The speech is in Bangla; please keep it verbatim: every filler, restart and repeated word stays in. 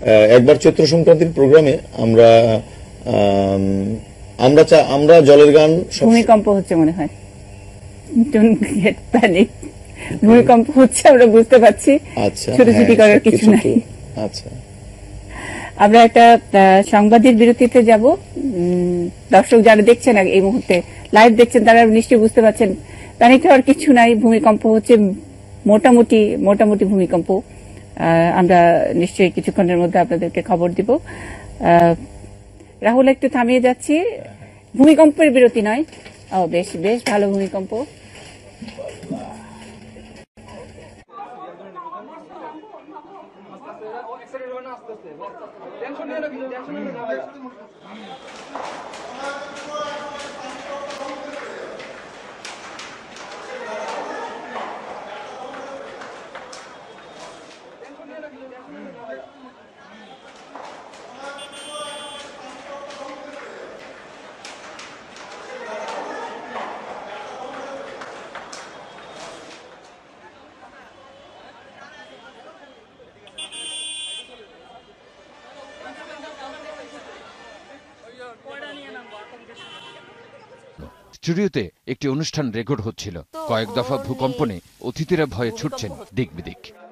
একবার চৈত্র সংক্রান্তির প্রোগ্রামে আমরা আমরা আমরা জলের গান। ভূমিকম্প হচ্ছে মনে হয়, ভূমিকম্প হচ্ছে আমরা বুঝতে পারছি। আচ্ছা, ছোটাছুটি করার কিছু নাই। আচ্ছা, আমরা একটা সংবাদের বিরতিতে যাব। দর্শক যারা দেখছেন এই মুহূর্তে লাইভ দেখছেন তারা নিশ্চয়ই বুঝতে পারছেন প্যানিক হওয়ার কিছু নাই। ভূমিকম্প হচ্ছে মোটামুটি মোটামুটি ভূমিকম্প। আমরা নিশ্চয়ই কিছুক্ষণের মধ্যে আপনাদেরকে খবর দিব। রাহুল, একটু থামিয়ে যাচ্ছি। ভূমিকম্পের বিরতি নয়, ও বেশ বেশ ভালো ভূমিকম্প। স্টুডিওতে একটি অনুষ্ঠান রেকর্ড হচ্ছিল। কয়েক দফা ভূকম্পনে অতিথিরা ভয়ে ছুটছেন দিক বিদিক।